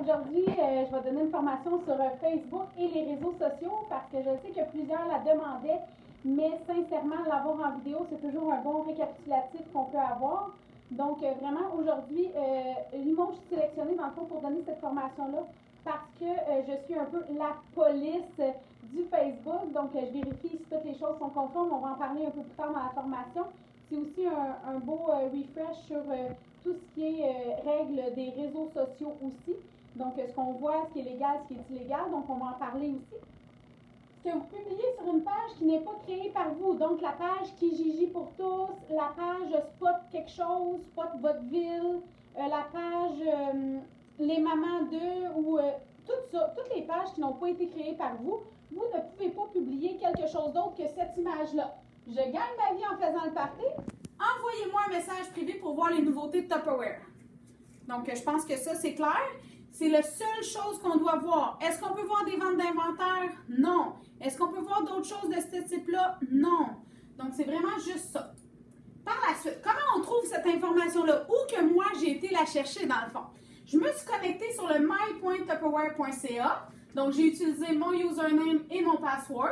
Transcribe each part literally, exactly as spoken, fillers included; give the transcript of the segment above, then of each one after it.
aujourd'hui, euh, je vais donner une formation sur euh, Facebook et les réseaux sociaux parce que je sais que plusieurs la demandaient, mais sincèrement, l'avoir en vidéo, c'est toujours un bon récapitulatif qu'on peut avoir. Donc, euh, vraiment, aujourd'hui, euh, Limon, je suis sélectionnée dans le fond pour donner cette formation-là parce que euh, je suis un peu la police du Facebook. Donc, euh, je vérifie si toutes les choses sont conformes. On va en parler un peu plus tard dans la formation. C'est aussi un, un beau euh, refresh sur euh, tout ce qui est euh, règles des réseaux sociaux aussi. Donc, euh, ce qu'on voit, ce qui est légal, ce qui est illégal. Donc, on va en parler aussi. Ce que vous publiez sur une page qui n'est pas créée par vous. Donc, la page Kijiji pour tous, la page Spot quelque chose, Spot votre ville, euh, la page euh, Les mamans d'eux ou euh, tout ça, toutes les pages qui n'ont pas été créées par vous, vous ne pouvez pas publier quelque chose d'autre que cette image-là. Je gagne ma vie en faisant le party. Envoyez-moi un message privé pour voir les nouveautés de Tupperware. Donc, je pense que ça, c'est clair. C'est la seule chose qu'on doit voir. Est-ce qu'on peut voir des ventes d'inventaire? Non. Est-ce qu'on peut voir d'autres choses de ce type-là? Non. Donc, c'est vraiment juste ça. Par la suite, comment on trouve cette information-là? Où que moi, j'ai été la chercher dans le fond? Je me suis connectée sur le my point tupperware point c a. Donc, j'ai utilisé mon username et mon password.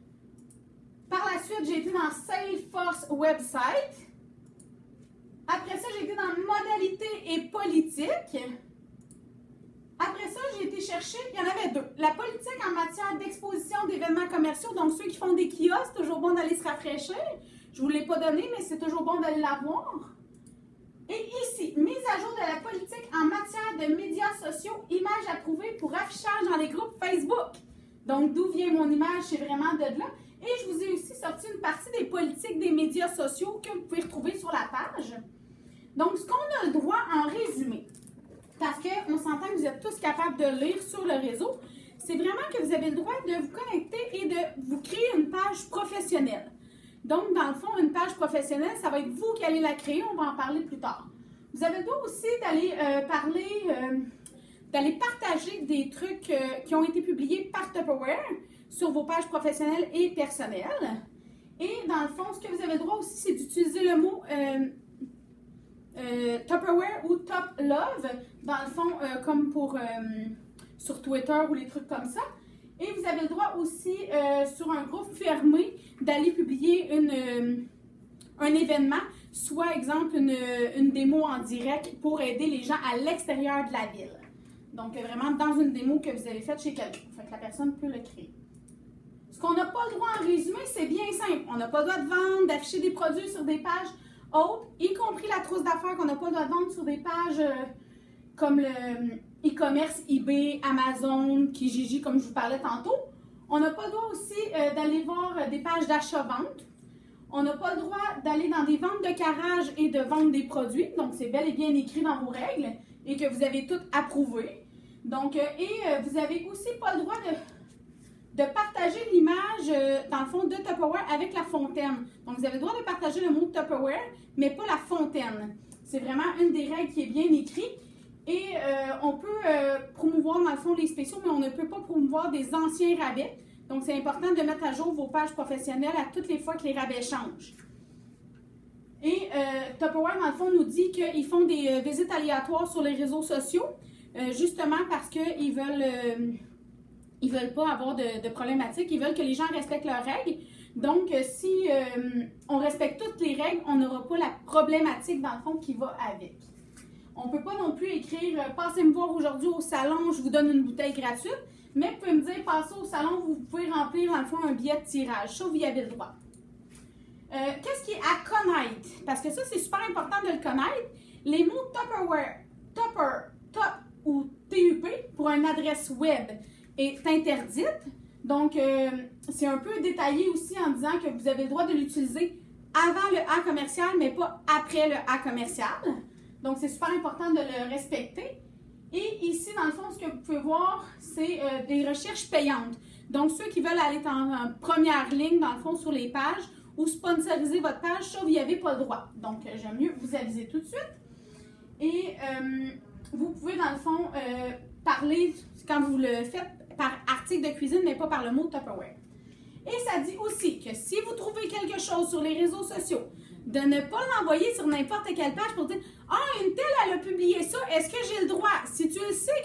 Par la suite, j'ai été dans Salesforce Website. Après ça, j'ai été dans Modalité et politique. Après ça, j'ai été chercher, il y en avait deux. La politique en matière d'exposition d'événements commerciaux, donc ceux qui font des kiosques, c'est toujours bon d'aller se rafraîchir. Je ne vous l'ai pas donné, mais c'est toujours bon d'aller la voir. Et ici, mise à jour de la politique en matière de médias sociaux, images approuvées pour affichage dans les groupes Facebook. Donc, d'où vient mon image, c'est vraiment de là. Et je vous ai aussi sorti une partie des politiques des médias sociaux que vous pouvez retrouver sur la page. Donc, ce qu'on a le droit en résumé, parce qu'on s'entend que vous êtes tous capables de lire sur le réseau, c'est vraiment que vous avez le droit de vous connecter et de vous créer une page professionnelle. Donc, dans le fond, une page professionnelle, ça va être vous qui allez la créer, on va en parler plus tard. Vous avez le droit aussi d'aller euh, parler, euh, d'aller partager des trucs euh, qui ont été publiés par Tupperware sur vos pages professionnelles et personnelles. Et dans le fond, ce que vous avez le droit aussi, c'est d'utiliser le mot euh, euh, Tupperware ou Top Love, dans le fond, euh, comme pour euh, sur Twitter ou les trucs comme ça. Et vous avez le droit aussi, euh, sur un groupe fermé, d'aller publier une, euh, un événement, soit, exemple, une, une démo en direct pour aider les gens à l'extérieur de la ville. Donc, vraiment, dans une démo que vous avez faite chez quelqu'un. Fait que la personne peut le créer. Ce qu'on n'a pas le droit en résumé, c'est bien simple. On n'a pas le droit de vendre, d'afficher des produits sur des pages autres, y compris la trousse d'affaires qu'on n'a pas le droit de vendre sur des pages euh, comme le e-commerce, eBay, Amazon, Kijiji, comme je vous parlais tantôt. On n'a pas le droit aussi euh, d'aller voir euh, des pages d'achat-vente. On n'a pas le droit d'aller dans des ventes de carrage et de vendre des produits. Donc, c'est bel et bien écrit dans vos règles et que vous avez toutes approuvé. Donc, euh, et euh, vous n'avez aussi pas le droit de, de partager l'image, euh, dans le fond, de Tupperware avec la fontaine. Donc, vous avez le droit de partager le mot Tupperware, mais pas la fontaine. C'est vraiment une des règles qui est bien écrite. Et euh, on peut euh, promouvoir, dans le fond, les spéciaux, mais on ne peut pas promouvoir des anciens rabais. Donc, c'est important de mettre à jour vos pages professionnelles à toutes les fois que les rabais changent. Et euh, Tupperware, dans le fond, nous dit qu'ils font des euh, visites aléatoires sur les réseaux sociaux, euh, justement parce qu'ils veulent, euh, ils veulent pas avoir de, de problématiques, ils veulent que les gens respectent leurs règles. Donc, euh, si euh, on respecte toutes les règles, on n'aura pas la problématique, dans le fond, qui va avec. On ne peut pas non plus écrire euh, « Passez me voir aujourd'hui au salon, je vous donne une bouteille gratuite », mais vous pouvez me dire « Passez au salon, vous pouvez remplir, dans le fond, un billet de tirage ». Ça, vous y avez le droit. Euh, Qu'est-ce qui est à connaître? Parce que ça, c'est super important de le connaître. Les mots Tupperware, Tupper, Top ou T U P pour une adresse web est interdite. Donc, euh, c'est un peu détaillé aussi en disant que vous avez le droit de l'utiliser avant le A commercial, mais pas après le A commercial. Donc, c'est super important de le respecter. Et ici, dans le fond, ce que vous pouvez voir, c'est euh, des recherches payantes. Donc, ceux qui veulent aller en, en première ligne, dans le fond, sur les pages, ou sponsoriser votre page, ça, vous n'y avez pas le droit. Donc, euh, j'aime mieux vous aviser tout de suite. Et euh, vous pouvez, dans le fond, euh, parler, quand vous le faites, par article de cuisine, mais pas par le mot Tupperware. Et ça dit aussi que si vous trouvez quelque chose sur les réseaux sociaux, de ne pas l'envoyer sur n'importe quelle page pour dire « Ah, une telle, elle a publié ça, est-ce que j'ai le droit? » Si tu le sais qu'elle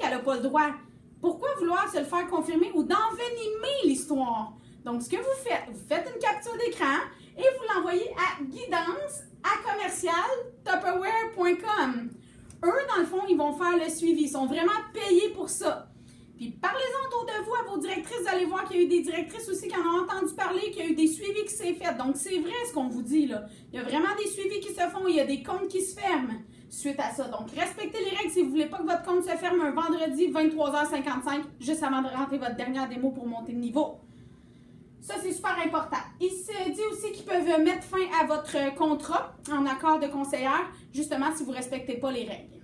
qu'elle n'a pas le droit. Pourquoi vouloir se le faire confirmer ou d'envenimer l'histoire? Donc, ce que vous faites, vous faites une capture d'écran et vous l'envoyez à guidance à commercial tupperware point com. Eux, dans le fond, ils vont faire le suivi. Ils sont vraiment payés pour ça. Puis parlez-en autour de vous à vos directrices. Vous allez voir qu'il y a eu des directrices aussi qui en ont entendu parler, qu'il y a eu des suivis qui s'est fait. Donc, c'est vrai ce qu'on vous dit, là. Il y a vraiment des suivis qui se font. Il y a des comptes qui se ferment suite à ça. Donc, respectez les règles si vous ne voulez pas que votre compte se ferme un vendredi vingt-trois heures cinquante-cinq, juste avant de rentrer votre dernière démo pour monter de niveau. Ça, c'est super important. Il se dit aussi qu'ils peuvent mettre fin à votre contrat en accord de conseillère, justement si vous ne respectez pas les règles.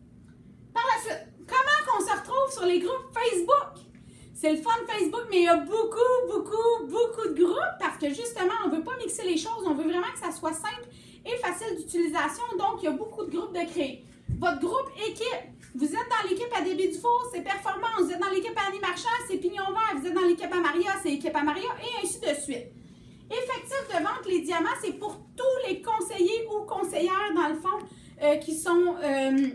Par la suite, comment qu'on se retrouve sur les groupes Facebook? C'est le fun Facebook, mais il y a beaucoup, beaucoup, beaucoup de groupes parce que justement, on ne veut pas mixer les choses. On veut vraiment que ça soit simple et facile d'utilisation. Donc, il y a beaucoup de groupes de créer. Votre groupe équipe, vous êtes dans l'équipe à Débit Dufour, c'est Performance. Vous êtes dans l'équipe à Annie Marchand, c'est Pignon Vert. Vous êtes dans l'équipe à Maria, c'est équipe à Maria, et ainsi de suite. Effectif de vente, les diamants, c'est pour tous les conseillers ou conseillères, dans le fond, euh, qui sont euh,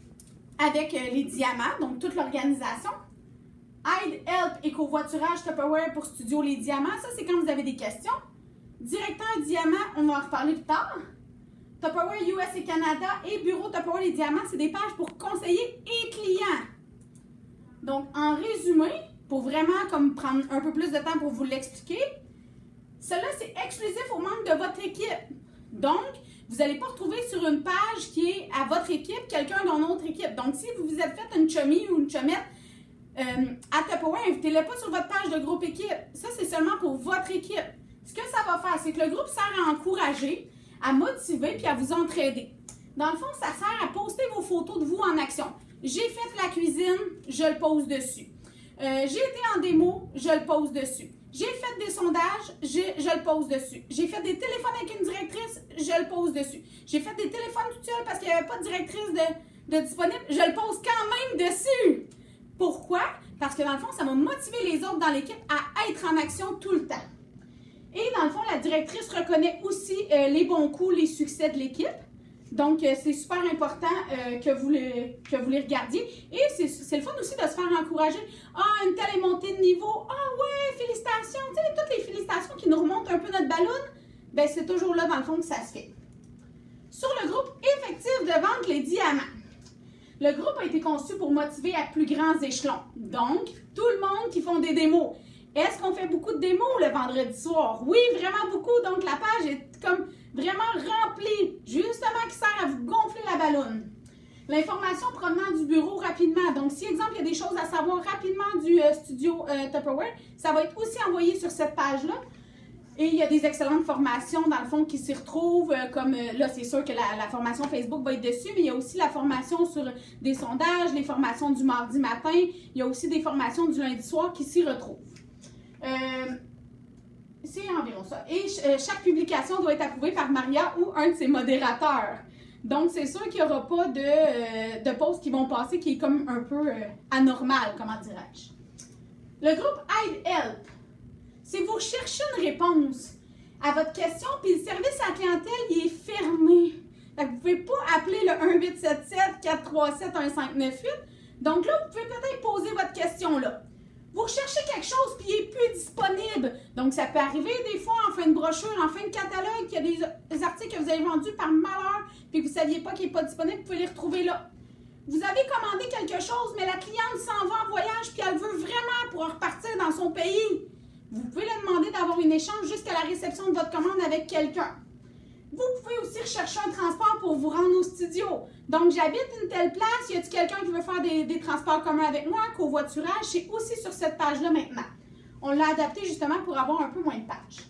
avec euh, les diamants, donc toute l'organisation. Aide, Help et covoiturage Tupperware pour Studio Les Diamants. Ça, c'est quand vous avez des questions. Directeur Diamant, on va en reparler plus tard. Tupperware U S et Canada et Bureau Tupperware Les Diamants, c'est des pages pour conseillers et clients. Donc, en résumé, pour vraiment comme prendre un peu plus de temps pour vous l'expliquer, cela, c'est exclusif aux membres de votre équipe. Donc, vous n'allez pas retrouver sur une page qui est à votre équipe quelqu'un dans notre équipe. Donc, si vous vous êtes fait une chummy ou une chumette, Euh, à Tupperware, invitez-le pas sur votre page de groupe équipe. Ça, c'est seulement pour votre équipe. Ce que ça va faire, c'est que le groupe sert à encourager, à motiver puis à vous entraider. Dans le fond, ça sert à poster vos photos de vous en action. J'ai fait la cuisine, je le pose dessus. Euh, j'ai été en démo, je le pose dessus. J'ai fait des sondages, je, je le pose dessus. J'ai fait des téléphones avec une directrice, je le pose dessus. J'ai fait des téléphones toute seule parce qu'il n'y avait pas de directrice de, de disponible, je le pose quand même dessus. Pourquoi? Parce que dans le fond, ça va motiver les autres dans l'équipe à être en action tout le temps. Et dans le fond, la directrice reconnaît aussi euh, les bons coups, les succès de l'équipe. Donc, euh, c'est super important euh, que, vous le, que vous les regardiez. Et c'est le fun aussi de se faire encourager. Ah, une telle est montée de niveau. Ah ouais, félicitations. Tu sais, toutes les félicitations qui nous remontent un peu notre ballon, ben c'est toujours là, dans le fond, que ça se fait. Sur le groupe effectif de vente, les diamants. Le groupe a été conçu pour motiver à plus grands échelons. Donc, tout le monde qui font des démos. Est-ce qu'on fait beaucoup de démos le vendredi soir? Oui, vraiment beaucoup. Donc, la page est comme vraiment remplie, justement qui sert à vous gonfler la ballonne. L'information provenant du bureau rapidement. Donc, si, exemple, il y a des choses à savoir rapidement du euh, studio euh, Tupperware, ça va être aussi envoyé sur cette page-là. Et il y a des excellentes formations, dans le fond, qui s'y retrouvent, euh, comme euh, là, c'est sûr que la, la formation Facebook va être dessus, mais il y a aussi la formation sur des sondages, les formations du mardi matin, il y a aussi des formations du lundi soir qui s'y retrouvent. Euh, c'est environ ça. Et euh, chaque publication doit être approuvée par Maria ou un de ses modérateurs. Donc, c'est sûr qu'il n'y aura pas de, euh, de posts qui vont passer qui est comme un peu euh, anormal, comment dirais-je. Le groupe Aide Help. Si vous cherchez une réponse à votre question, puis le service à la clientèle, il est fermé. Fait que vous ne pouvez pas appeler le un huit sept sept, quatre trois sept, un cinq neuf huit. Donc là, vous pouvez peut-être poser votre question là. Vous recherchez quelque chose, puis il n'est plus disponible. Donc, ça peut arriver des fois en fin de brochure, en fin de catalogue, qu'il y a des, des articles que vous avez vendus par malheur, puis que vous ne saviez pas qu'il n'est pas disponible, vous pouvez les retrouver là. Vous avez commandé quelque chose, mais la cliente s'en va en voyage, puis elle veut vraiment pour repartir dans son pays. Vous pouvez lui demander d'avoir une échange jusqu'à la réception de votre commande avec quelqu'un. Vous pouvez aussi rechercher un transport pour vous rendre au studio. Donc, j'habite une telle place, y a-t-il quelqu'un qui veut faire des, des transports communs avec moi, covoiturage? C'est aussi sur cette page-là maintenant. On l'a adapté justement pour avoir un peu moins de pages.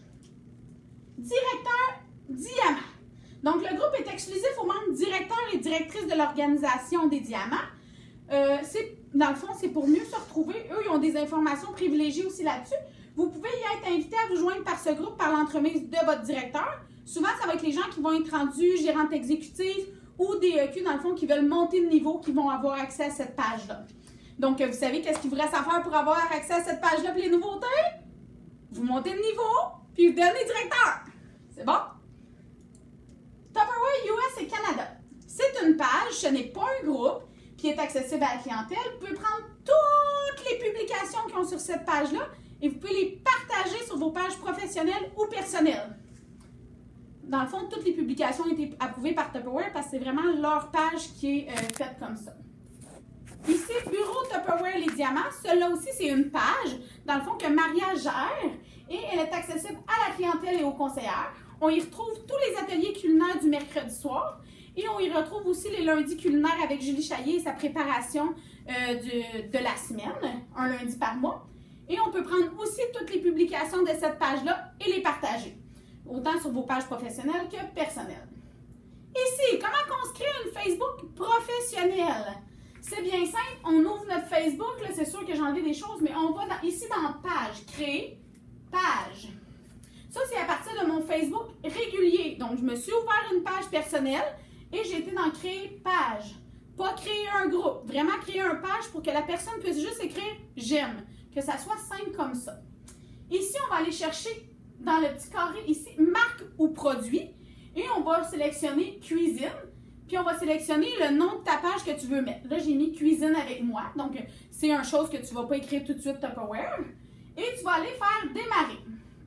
Directeur Diamant. Donc, le groupe est exclusif aux membres directeurs et directrices de l'organisation des diamants. Euh, dans le fond, c'est pour mieux se retrouver. Eux, ils ont des informations privilégiées aussi là-dessus. Vous pouvez y être invité à vous joindre par ce groupe par l'entremise de votre directeur. Souvent, ça va être les gens qui vont être rendus gérantes exécutives ou des E Q, dans le fond, qui veulent monter de niveau, qui vont avoir accès à cette page-là. Donc, vous savez qu'est-ce qu'il vous reste à faire pour avoir accès à cette page-là et les nouveautés? Vous montez de niveau, puis vous devenez directeur. C'est bon? Tupperware U S et Canada. C'est une page, ce n'est pas un groupe. qui est accessible à la clientèle. Vous pouvez prendre toutes les publications qui ont sur cette page-là et vous pouvez les partager sur vos pages professionnelles ou personnelles. Dans le fond, toutes les publications ont été approuvées par Tupperware parce que c'est vraiment leur page qui est euh, faite comme ça. Ici, Bureau Tupperware Les Diamants, celle-là aussi, c'est une page, dans le fond, que Maria gère et elle est accessible à la clientèle et aux conseillères. On y retrouve tous les ateliers culinaires du mercredi soir et on y retrouve aussi les lundis culinaires avec Julie Chaillet et sa préparation euh, de, de la semaine, un lundi par mois. Et on peut prendre aussi toutes les publications de cette page-là et les partager, autant sur vos pages professionnelles que personnelles. Ici, comment on se crée une Facebook professionnelle? C'est bien simple, on ouvre notre Facebook, là c'est sûr que j'ai enlevé des choses, mais on va dans, ici dans Page, Créer, Page. Ça, c'est à partir de mon Facebook régulier. Donc, je me suis ouvert une page personnelle et j'ai été dans Créer Page. Pas créer un groupe, vraiment créer une page pour que la personne puisse juste écrire « J'aime », que ça soit simple comme ça. Ici, on va aller chercher dans le petit carré ici, marque ou produit, et on va sélectionner cuisine, puis on va sélectionner le nom de ta page que tu veux mettre. Là, j'ai mis cuisine avec moi, donc c'est une chose que tu ne vas pas écrire tout de suite Tupperware, et tu vas aller faire démarrer.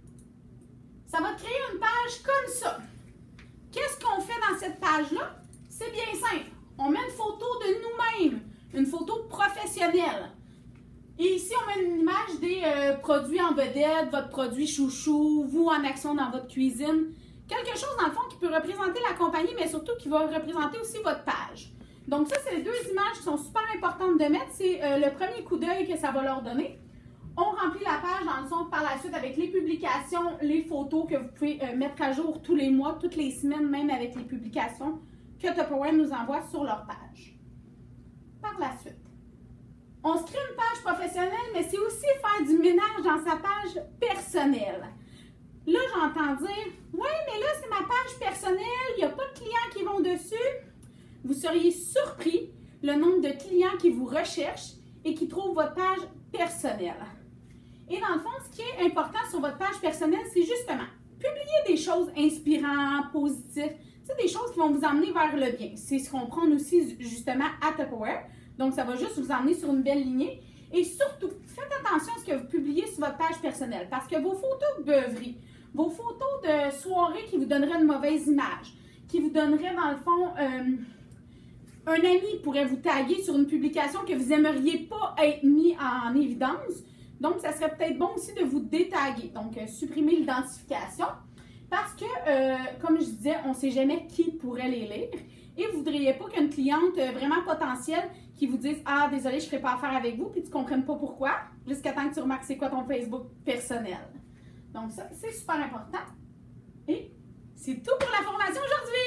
Ça va te créer une page comme ça. Qu'est-ce qu'on fait dans cette page-là? C'est bien simple. On met une photo de nous-mêmes, une photo professionnelle. Et ici, on met une image des euh, produits en vedette, votre produit chouchou, vous en action dans votre cuisine. Quelque chose, dans le fond, qui peut représenter la compagnie, mais surtout qui va représenter aussi votre page. Donc ça, c'est les deux images qui sont super importantes de mettre. C'est euh, le premier coup d'œil que ça va leur donner. On remplit la page dans le fond par la suite avec les publications, les photos que vous pouvez euh, mettre à jour tous les mois, toutes les semaines, même avec les publications que Tupperware nous envoie sur leur page. Par la suite, on se crée une page professionnelle, mais c'est aussi faire du ménage dans sa page personnelle. Là, j'entends dire, ouais, mais là, c'est ma page personnelle, il n'y a pas de clients qui vont dessus. Vous seriez surpris le nombre de clients qui vous recherchent et qui trouvent votre page personnelle. Et dans le fond, ce qui est important sur votre page personnelle, c'est justement publier des choses inspirantes, positives, c'est des choses qui vont vous emmener vers le bien. C'est ce qu'on prend aussi justement à Tupperware. Donc, ça va juste vous emmener sur une belle lignée. Et surtout, faites attention à ce que vous publiez sur votre page personnelle parce que vos photos de beuverie, vos photos de soirée qui vous donneraient une mauvaise image, qui vous donneraient dans le fond, euh, un ami pourrait vous taguer sur une publication que vous n'aimeriez pas être mis en évidence. Donc, ça serait peut-être bon aussi de vous détaguer. Donc, euh, supprimer l'identification parce que, euh, comme je disais, on ne sait jamais qui pourrait les lire. Et vous ne voudriez pas qu'une cliente euh, vraiment potentielle qui vous dise « Ah, désolé, je ne ferai pas affaire avec vous » puis tu ne comprennes pas pourquoi, jusqu'à temps que tu remarques c'est quoi ton Facebook personnel. Donc ça, c'est super important. Et c'est tout pour la formation aujourd'hui!